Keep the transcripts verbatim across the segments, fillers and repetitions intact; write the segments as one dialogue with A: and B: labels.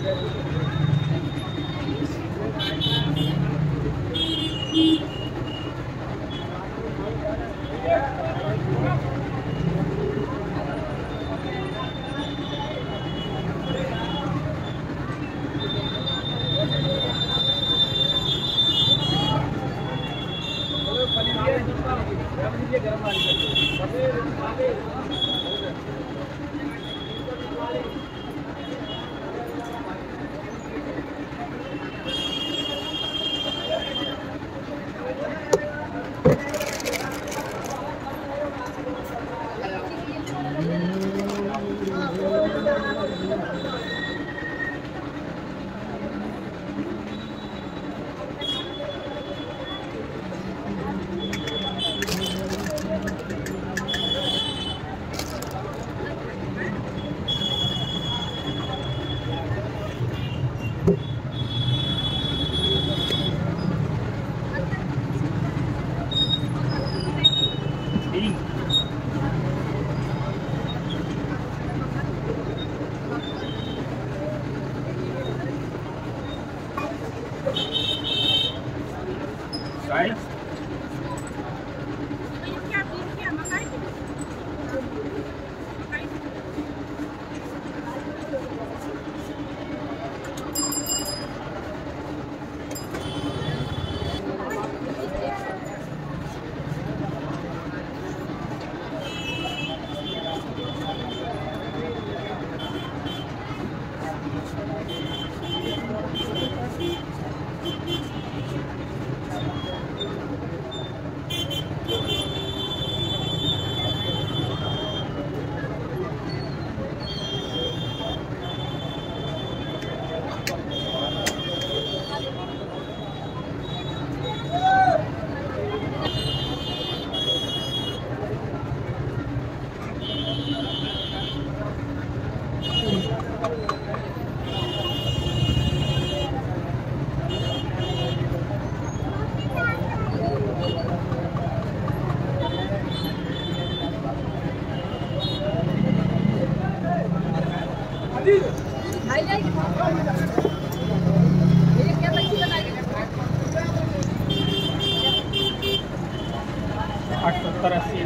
A: सत्तर अस्सी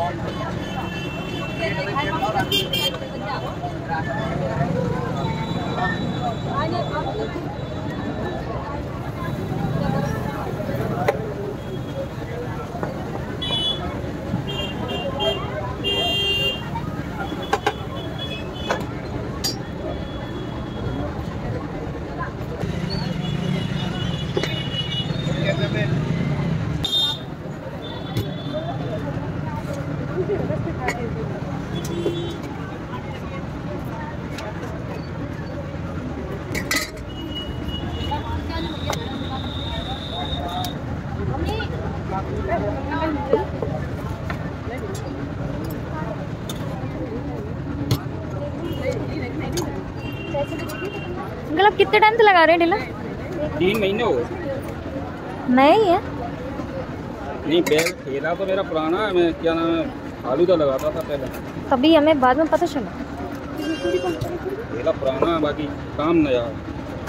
B: अंकल आप कितने टाइम से लगा रहे हैं ढीला?
A: तीन महीने हो गए।
B: नहीं है
A: नहीं, बैग ठेला तो मेरा पुराना है। मैं क्या नाम है आलू का लगाता था पहले।
B: कभी हमें बाद में पता चला।
A: ठेला पुराना है, बाकी काम नया है।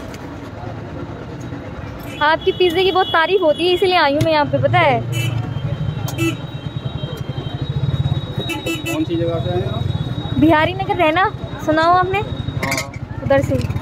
B: आपकी पिज्जे की बहुत तारीफ होती है, इसीलिए आई हूँ मैं यहाँ पे, पता है।
A: कौन सी जगह से आए आप?
B: बिहारी नगर रहना सुना हो आपने?
A: हाँ।
B: उधर से।